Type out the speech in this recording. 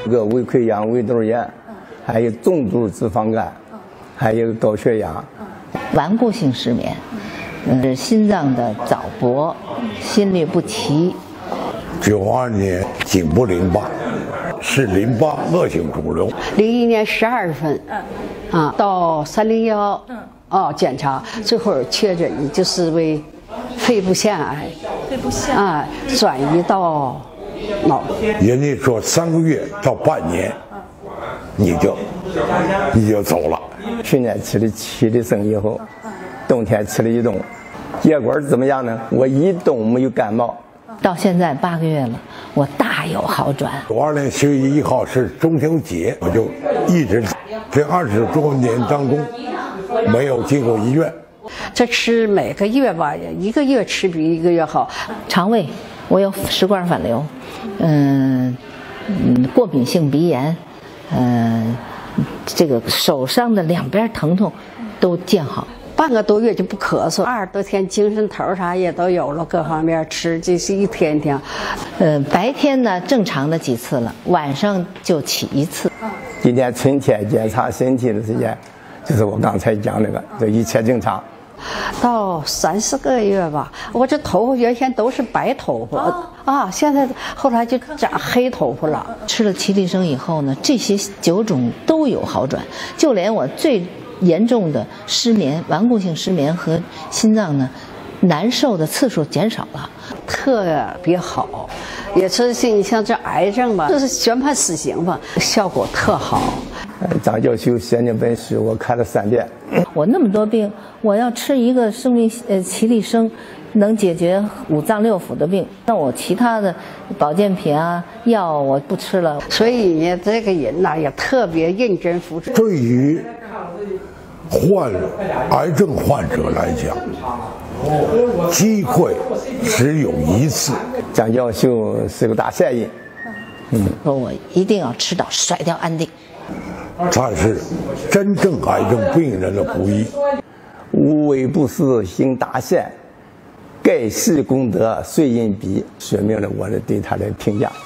这个胃溃疡、胃窦炎，还有重度脂肪肝，还有高血压。 顽固性失眠，是心脏的早搏，心律不齐。 92年颈部淋巴是淋巴恶性肿瘤。 01年12月份，到301，检查，最后确诊就是为肺部腺癌，转移到脑。 人家说3个月到半年，你就走了。 去年吃了7粒参以后，冬天吃了1冬，结果怎么样呢？我1冬没有感冒。 到现在8个月了，我大有好转。 92年10月1号是中秋节，我就一直这20多年当中没有进过医院。 这吃每个月吧，1个月吃比1个月好。 肠胃我有食管反流，过敏性鼻炎，这个手上的两边疼痛都见好。 半个多月就不咳嗽，20多天精神头啥也都有了，各方面吃这是一天天。 白天呢正常的几次了，晚上就起1次。 今年春天检查身体的时间，就是我刚才讲那个，这一切正常。 到3、4个月吧，我这头发原先都是白头发现在后来就长黑头发了。 吃了齐力生以后呢，这些9种都有好转，就连我最严重的失眠、顽固性失眠和心脏呢难受的次数减少了， 特别好。也是你像这癌症吧，就是宣判死刑吧，效果特好。 张教授写那本书我看了3遍。 我那么多病，我要吃一个生命齐力生能解决5脏6腑的病，那我其他的保健品药我不吃了。 所以呢，这个人呐也特别认真服食。 对于癌症患者来讲，机会只有1次。 张教授是个大善人， 说我一定要吃到甩掉安定。 他是真正癌症病人的补医。 无微不至行大善，盖世功德谁人比，说明了我的对他的评价。